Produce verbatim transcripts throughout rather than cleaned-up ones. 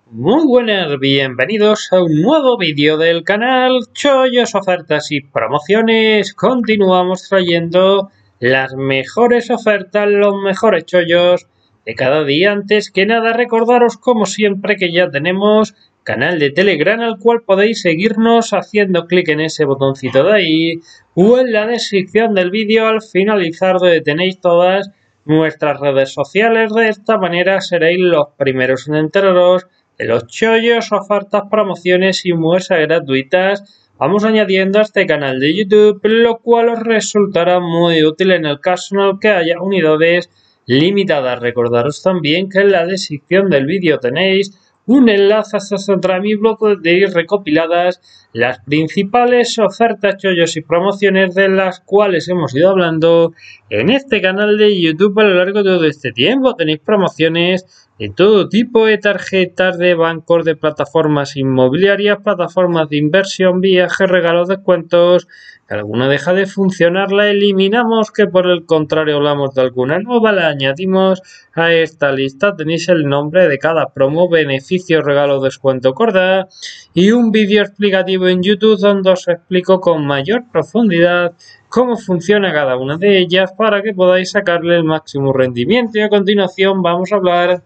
Muy buenas, bienvenidos a un nuevo vídeo del canal Chollos, Ofertas y Promociones. Continuamos trayendo las mejores ofertas, los mejores chollos de cada día. Antes que nada, recordaros como siempre que ya tenemos canal de Telegram al cual podéis seguirnos haciendo clic en ese botoncito de ahí o en la descripción del vídeo al finalizar, donde tenéis todas nuestras redes sociales. De esta manera seréis los primeros en enteraros de los chollos, ofertas, promociones y muestras gratuitas vamos añadiendo a este canal de YouTube, lo cual os resultará muy útil en el caso en el que haya unidades limitadas. Recordaros también que en la descripción del vídeo tenéis un enlace hacia mi blog donde tenéis recopiladas las principales ofertas, chollos y promociones de las cuales hemos ido hablando en este canal de YouTube a lo largo de todo este tiempo. Tenéis promociones de todo tipo de tarjetas de bancos, de plataformas inmobiliarias, plataformas de inversión, viajes, regalos, descuentos. Que alguna deja de funcionar, la eliminamos, que por el contrario hablamos de alguna nueva, la añadimos a esta lista. Tenéis el nombre de cada promo, beneficio, regalo, descuento, corda y un vídeo explicativo en YouTube donde os explico con mayor profundidad cómo funciona cada una de ellas para que podáis sacarle el máximo rendimiento. Y a continuación vamos a hablar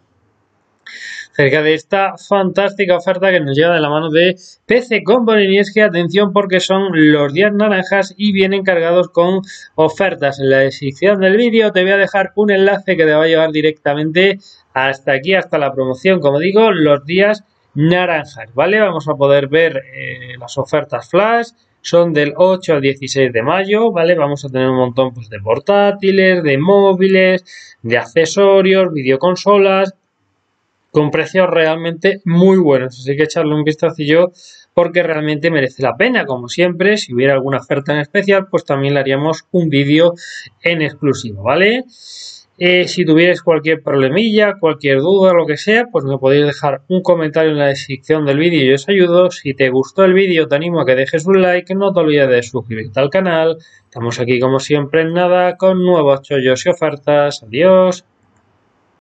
acerca de esta fantástica oferta que nos llega de la mano de P C Company. Y es que atención, porque son los días naranjas y vienen cargados con ofertas. En la descripción del vídeo te voy a dejar un enlace que te va a llevar directamente hasta aquí, hasta la promoción, como digo, los días naranjas, ¿vale? Vamos a poder ver eh, las ofertas flash. Son del ocho al dieciséis de mayo, ¿vale? Vamos a tener un montón pues, de portátiles, de móviles, de accesorios, videoconsolas, con precios realmente muy buenos, así que echarle un vistacillo porque realmente merece la pena. Como siempre, si hubiera alguna oferta en especial, pues también le haríamos un vídeo en exclusivo, ¿vale? Eh, si tuvierais cualquier problemilla, cualquier duda, lo que sea, pues me podéis dejar un comentario en la descripción del vídeo y os ayudo. Si te gustó el vídeo, te animo a que dejes un like, no te olvides de suscribirte al canal. Estamos aquí como siempre en nada con nuevos chollos y ofertas. Adiós.